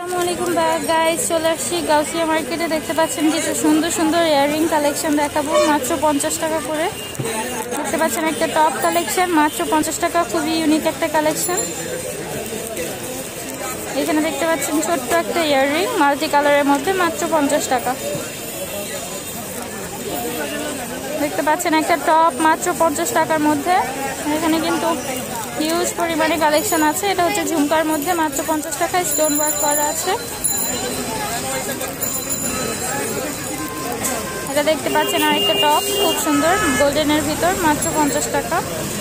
আসসালামু গাইস, চলে আসছি গাউসিয়া মার্কেটে। দেখতে পাচ্ছেন কিছু সুন্দর সুন্দর ইয়াররিং কালেকশন দেখাবো মাত্র 50 টাকা করে। দেখতে পাচ্ছেন একটা টপ কালেকশন মাত্র 50 টাকা, খুবই ইউনিক একটা কালেকশন। এখানে দেখতে পাচ্ছেন ছোট্ট একটা ইয়াররিং মাল্টি কালারের মধ্যে মাত্র 50 টাকা। দেখতে পাচ্ছেন একটা টপ মাত্র 50 টাকার মধ্যে। এখানে কিন্তু হিউজ পরিমাণে কালেকশন আছে। এটা হচ্ছে ঝুমকার মধ্যে মাত্র 50 টাকায় স্টোন ওয়ার্ক করা আছে। এটা দেখতে পাচ্ছেন আরেকটা টপ খুব সুন্দর গোল্ডেনের ভিতর মাত্র 50 টাকা।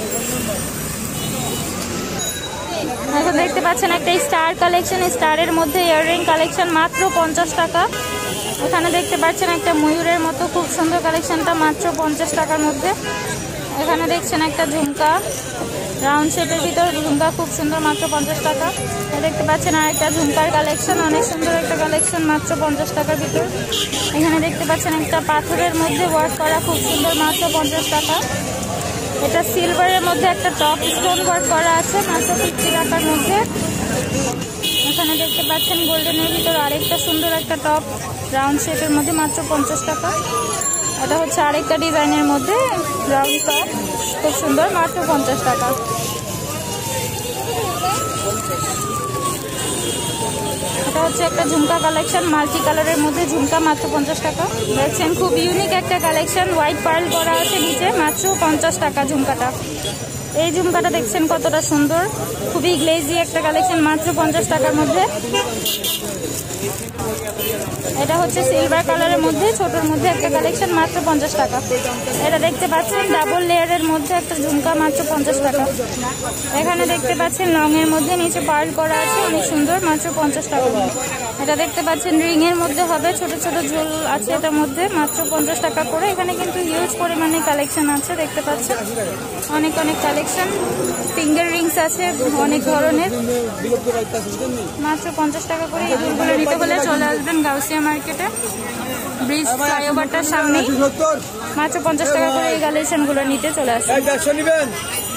এখন দেখতে পাচ্ছেন একটা স্টার কালেকশন, স্টারের মধ্যে ইয়াররিং কালেকশন মাত্র 50 টাকা। এখানে দেখতে পাচ্ছেন একটা ময়ূরের মতো খুব সুন্দর কালেকশনটা মাত্র 50 টাকার মধ্যে। এখানে দেখছেন একটা ঝুমকা রাউন্ড শেপের ভিতর, ঝুমকা খুব সুন্দর মাত্র 50 টাকা। দেখতে পাচ্ছেন আরেকটা ঝুমকার কালেকশন, অনেক সুন্দর একটা কালেকশন মাত্র 50 টাকার ভিতর। এখানে দেখতে পাচ্ছেন একটা পাথরের মধ্যে ওয়ার্ক করা খুব সুন্দর মাত্র 50 টাকা। এটা সিলভারের মধ্যে একটা টপ স্টোন ওয়ার্ক করা আছে মাত্র 50 টাকার মধ্যে। এখানে দেখতে পাচ্ছেন গোল্ডেনের ভিতর আরেকটা সুন্দর একটা টপ রাউন্ড শেপের মধ্যে মাত্র 50 টাকা। এটা হচ্ছে আরেকটা ডিজাইনের মধ্যে রাউন্ড টপ খুব সুন্দর মাত্র 50 টাকা। এটা হচ্ছে একটা ঝুমকা কালেকশন মাল্টি কালারের মধ্যে, ঝুমকা মাত্র 50 টাকা। দেখছেন খুব ইউনিক একটা কালেকশন, হোয়াইট পার্ল করা আছে নিচে মাত্র 50 টাকা ঝুমকাটা। এই ঝুমকাটা দেখছেন কতটা সুন্দর, খুবই গ্লেজি একটা কালেকশন মাত্র 50 টাকার মধ্যে। এটা হচ্ছে সিলভার কালারের মধ্যে ছোটর মধ্যে একটা কালেকশন মাত্র 50 টাকা। এটা দেখতে পাচ্ছেন ডাবল লেয়ারের মধ্যে একটা ঝুমকা মাত্র 50 টাকা। এখানে দেখতে পাচ্ছেন লং এর মধ্যে নিচে পার্ল করা আছে অনেক সুন্দর মাত্র 50 টাকা। এটা দেখতে পাচ্ছেন রিং এর মধ্যে হবে, ছোট ছোট ঝোল আছে এটার মধ্যে মাত্র 50 টাকা করে। এখানে কিন্তু হিউজ পরিমাণে কালেকশন আছে, দেখতে পাচ্ছেন অনেক অনেক কালেকশন। ফিঙ্গার রিংস আছে অনেক ধরনের মাত্র 50 টাকা করে। এই দুলগুলো নিতে হলে চলে আসবেন গাউসিয়া মার্কেটে, ব্রিজ ফ্লাইওভারটার সামনে। মাত্র 50 টাকা করে এই কালেকশনগুলো নিতে চলে আসবেন।